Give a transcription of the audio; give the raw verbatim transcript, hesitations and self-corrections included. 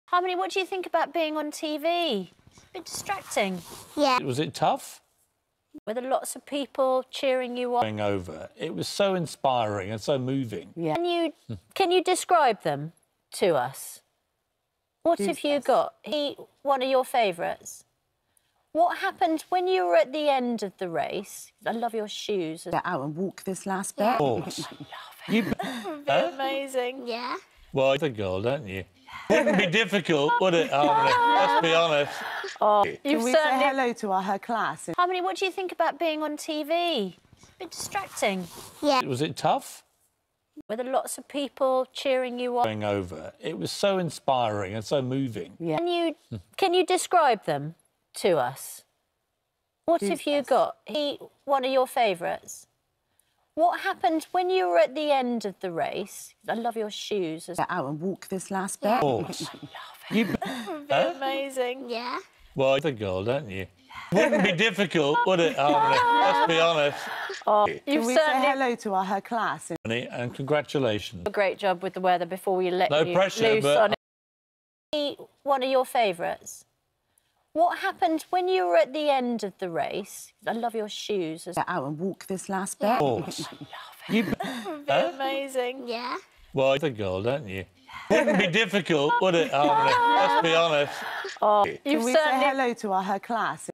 Harmony, what do you think about being on T V? A bit distracting. Yeah. Was it tough? Were there lots of people cheering you on? Going over. It was so inspiring and so moving. Yeah. Can you, can you describe them to us? What Who's have you this? got? He, one of your favourites? What happened when you were at the end of the race? I love your shoes. Get out and walk this last bit. Of course. You... Huh? Amazing. Yeah. Well, you're a girl, don't you? Wouldn't be difficult, would it, Harmony? Let's be honest. Oh, Can you've we certainly... say hello to our, her class? Harmony, what do you think about being on T V? A bit distracting. Yeah. Was it tough? Were there lots of people cheering you on? Going over. It was so inspiring and so moving. Yeah. Can you, can you describe them to us? What Who's have you this? got? He, one of your favourites? What happened when you were at the end of the race? I love your shoes. Get out and walk this last bit. Of course. You... Huh? Amazing. Yeah. Well, you're a girl, don't you? Wouldn't be difficult, would it, Harmony? Let's be honest. Oh, Can you've we say certainly hello to our, her class? And congratulations. done a great job with the weather before we let No you pressure, loose but- on it. He, one of your favourites? What happened when you were at the end of the race? I love your shoes. Get out and walk this last bit. Of course. You... Huh? Amazing. Yeah. Well, you're a girl, don't you? Wouldn't be difficult, would it, Harmony? Let's be honest. Oh, Can you've we say certainly hello to our, her class?